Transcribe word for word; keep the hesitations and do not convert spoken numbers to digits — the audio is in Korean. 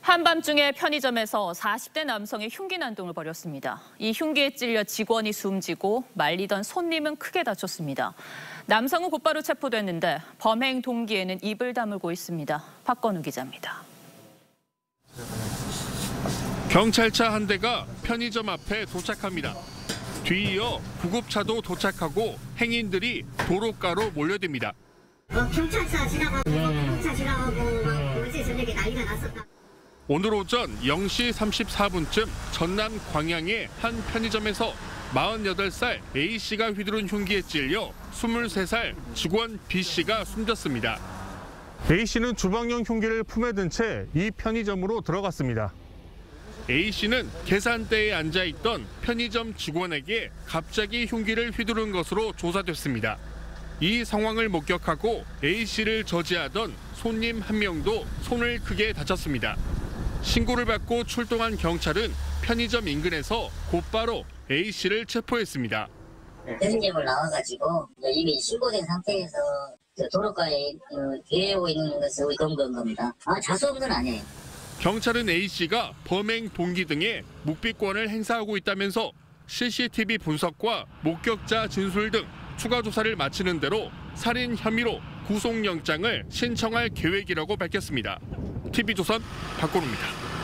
한밤중에 편의점에서 사십 대 남성이 흉기 난동을 벌였습니다. 이 흉기에 찔려 직원이 숨지고 말리던 손님은 크게 다쳤습니다. 남성은 곧바로 체포됐는데 범행 동기에는 입을 다물고 있습니다. 박건우 기자입니다. 경찰차 한 대가 편의점 앞에 도착합니다. 뒤이어 구급차도 도착하고 행인들이 도로가로 몰려듭니다. 어, 경찰차 지나가고 구급차 지나가고 어제 저녁에 난리가 났었다. 오늘 오전 영 시 삼십사 분쯤 전남 광양의 한 편의점에서 마흔여덟 살 A씨가 휘두른 흉기에 찔려 스물세 살 직원 B씨가 숨졌습니다. A씨는 주방용 흉기를 품에 든 채 이 편의점으로 들어갔습니다. A씨는 계산대에 앉아있던 편의점 직원에게 갑자기 흉기를 휘두른 것으로 조사됐습니다. 이 상황을 목격하고 A씨를 저지하던 손님 한 명도 손을 크게 다쳤습니다. 신고를 받고 출동한 경찰은 편의점 인근에서 곧바로 A씨를 체포했습니다. 편의점을 나와가지고 이미 신고된 상태에서 도로가에 대하고 있는 것을 의도한 겁니다. 아, 자수한 건 아니에요. 경찰은 A씨가 범행 동기 등의 묵비권을 행사하고 있다면서 씨씨티비 분석과 목격자 진술 등 추가 조사를 마치는 대로 살인 혐의로 구속영장을 신청할 계획이라고 밝혔습니다. 티비조선 박건우입니다.